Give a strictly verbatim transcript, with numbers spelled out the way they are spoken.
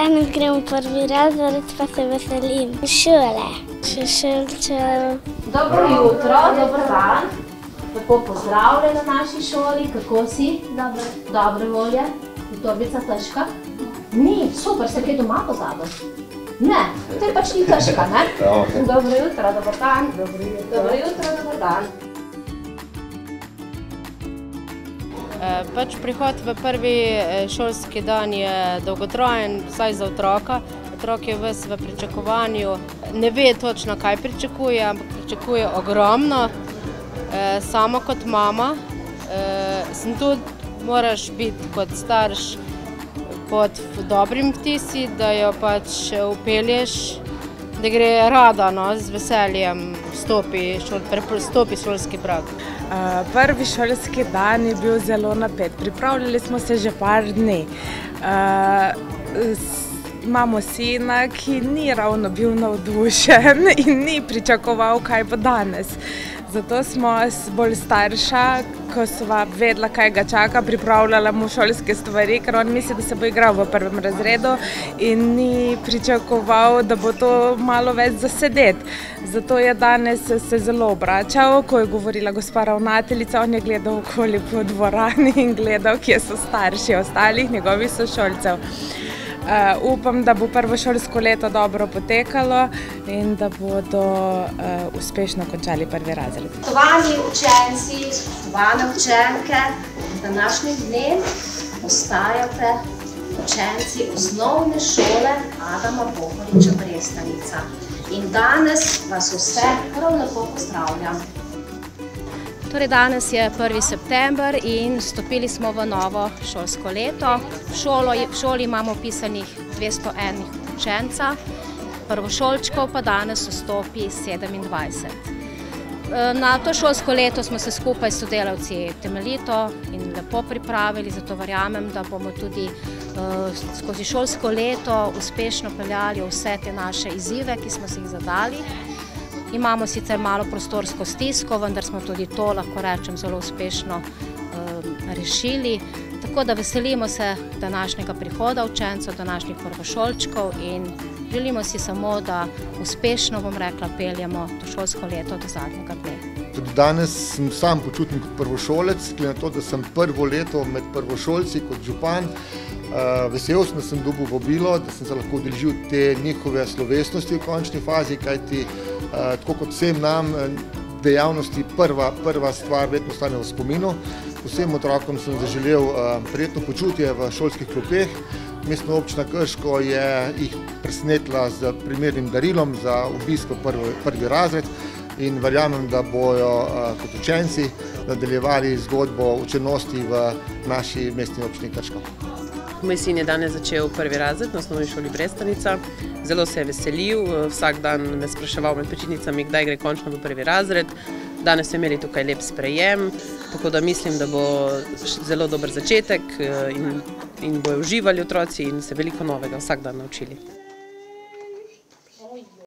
Danes grem v prvi razred, pa se veselim. Šole, še šolčev. Dobro jutro, dober dan. Lepo pozdravljen na naši šoli. Kako si? Dobre. Dobre volje. Je torbica težka? Ni, super, se kaj doma pozabiš? Ne, to je pač ni težka, ne? Dobro jutro, dober dan. Dobro jutro, dober dan. Pač prihod v prvi šolski dan je dolgotrajen, vsaj za otroka. Otrok je ves v pričakovanju, ne ve točno, kaj pričakuje, ampak pričakuje ogromno. Sama kot mama sem tudi, moraš biti kot starš pod dobrim vtisi, da jo pač upelješ, da gre rada, z veseljem vstopi šolski prag. Prvi šolski dan je bil zelo napet. Pripravljali smo se že par dni. Imamo sina, ki ni ravno bil navdušen in ni pričakoval, kaj bo danes. Zato smo bolj starša, ko sva vedela, kaj ga čaka, pripravljala mu šolske stvari, ker on misli, da se bo igral v prvem razredu in ni pričakoval, da bo to malo več zasedeti. Zato je danes se zelo obračal, ko je govorila gospa ravnateljica, on je gledal okoli po dvorani in gledal, kje so starši ostalih njegovih sošolcev. Upam, da bo prvo šolsko leto dobro potekalo in da bodo uspešno končali prvi razred. Spoštovani učenci, spoštovane učenke, v današnjih dneh ostajate učenci osnovne šole Adama Bohoriča Brestanica. In danes vas vse prav lepo pozdravljam. Torej danes je prvi september in vstopili smo v novo šolsko leto. V šoli imamo vpisanih dvesto ena učenca, prvošolčkov pa danes vstopi sedemindvajset. Na to šolsko leto smo se skupaj s sodelavci temeljito in lepo pripravili, zato verjamem, da bomo tudi skozi šolsko leto uspešno peljali vse te naše izzive, ki smo si jih zadali. Imamo sicer malo prostorsko stisko, vendar smo tudi to, lahko rečem, zelo uspešno rešili. Tako da veselimo se današnjega prihoda učencev, današnjih prvošolčkov in želimo si samo, da uspešno, bom rekla, peljemo to šolsko leto do zadnjega dne. Tudi danes sem sam počutim kot prvošolec, glede na to, da sem prvo leto med prvošolci kot župan. Vesel sem, da sem dobil vabilo, da sem se lahko udeležil te njihove slovesnosti v končni fazi, kajti tako kot vsem nam dejavnosti prva stvar vedno ostane v spominu. Vsem otrokom sem zaželel prijetno počutje v šolskih klopeh. Mestna občina Krško je jih presenetila z primernim darilom za obisk v prvi razred in verjamem, da bojo kot učenci nadaljevali zgodbo učenosti v naši mestni občini Krško. Moj sin je danes začel prvi razred na osnovni šoli Brestanica. Zelo se je veselil, vsak dan me spraševal med počitnicami, kdaj gre končno v prvi razred. Danes so imeli tukaj lep sprejem, tako da mislim, da bo zelo dober začetek in bojo uživali otroci in se veliko novega vsak dan naučili.